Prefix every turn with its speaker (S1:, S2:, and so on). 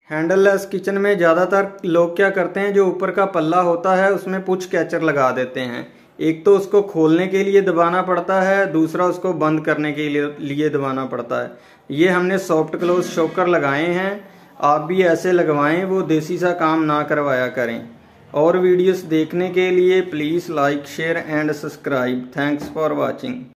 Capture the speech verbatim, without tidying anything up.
S1: हैंडललेस kitchen में ज़्यादातर लोग क्या करते हैं, जो ऊपर का पल्ला होता है उसमें पुश कैचर लगा देते हैं। एक तो उसको खोलने के लिए दबाना पड़ता है, दूसरा उसको बंद करने के लिए लिए दबाना पड़ता है। ये हमने सॉफ्ट क्लोज शॉकर लगाए हैं, आप भी ऐसे लगवाएं, वो देसी सा काम ना करवाया करें। और वीडियोस देखने के लिए please like share and subscribe. Thanks for watching.